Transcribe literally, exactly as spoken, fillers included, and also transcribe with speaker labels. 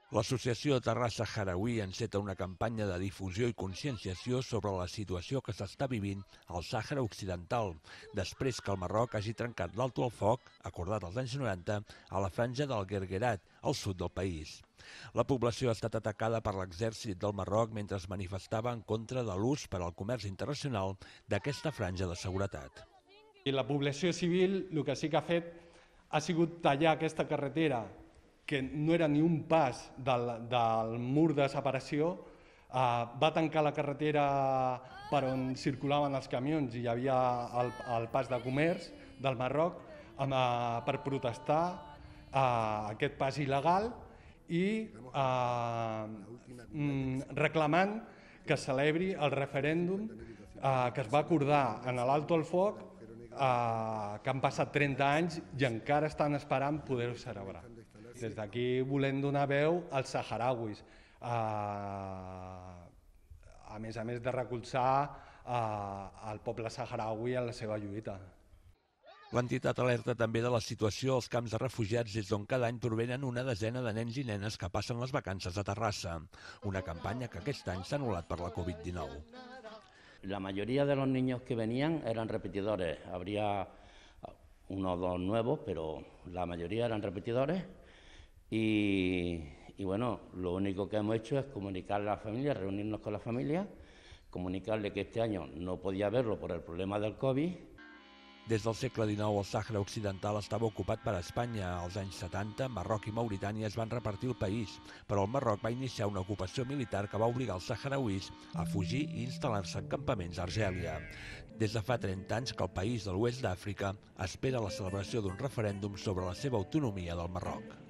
Speaker 1: L'associació Terrassa Saharaui enceta una campanya de difusió i conscienciació sobre la situació que s'està vivint al Sàhara Occidental, després que el Marroc hagi trencat l'alto al foc, acordat als anys noranta, a la franja del Guerguerat, al sud del país. La població ha estat atacada per l'exèrcit del Marroc mentre es manifestava en contra de l'ús per al comerç internacional d'aquesta franja de seguretat.
Speaker 2: I la població civil el que sí que ha fet ha sigut tallar aquesta carretera, que no era ni un pas del, del mur de separació, eh, va tancar la carretera per on circulaven els camions i hi havia el, el pas de comerç del Marroc eh, per protestar eh, aquest pas il·legal i eh, reclamant que es celebri el referèndum eh, que es va acordar en l'Alto al Foc, eh, que han passat trenta anys i encara estan esperant poder-ho celebrar. Des d'aquí volem donar veu als saharauis, eh, a més a més de recolzar eh, el poble saharaui en la seva lluita.
Speaker 1: L'entitat alerta també de la situació als camps de refugiats des d'on cada any provenen una desena de nens i nenes que passen les vacances a Terrassa, una campanya que aquest any s'ha anul·lat per la Covid dinou.
Speaker 3: La mayoría de los niños que venían eran repetidores, habría uno o dos nuevos, pero la mayoría eran repetidores. Y, y bueno, lo único que hemos hecho es comunicarle a la familia, reunirnos con la familia, comunicarle que este año no podía verlo por el problema del COVID.
Speaker 1: Des del segle dinou el Sàhara Occidental estava ocupat per Espanya. Als anys setanta, Marroc i Mauritània es van repartir el país, però el Marroc va iniciar una ocupació militar que va obligar els saharauis a fugir i instal·lar-se en campaments a Argèlia. Des de fa trenta anys que el país de l'oest d'Àfrica espera la celebració d'un referèndum sobre la seva autonomia del Marroc.